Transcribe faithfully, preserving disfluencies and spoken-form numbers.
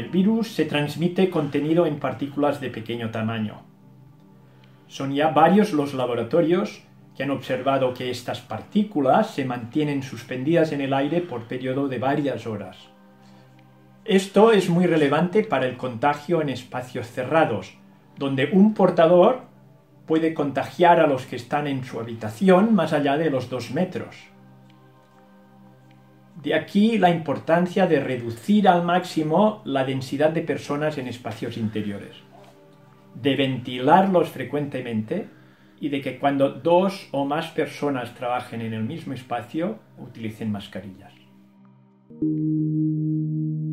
virus se transmite contenido en partículas de pequeño tamaño. Son ya varios los laboratorios que han observado que estas partículas se mantienen suspendidas en el aire por periodo de varias horas. Esto es muy relevante para el contagio en espacios cerrados, donde un portador puede contagiar a los que están en su habitación más allá de los dos metros. De aquí la importancia de reducir al máximo la densidad de personas en espacios interiores, de ventilarlos frecuentemente y de que cuando dos o más personas trabajen en el mismo espacio utilicen mascarillas.